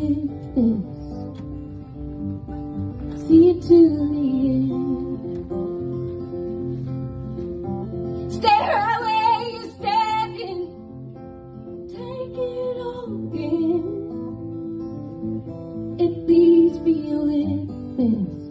witness. See it to the end. Stay right where you're standing. Take it all in. At least be a witness.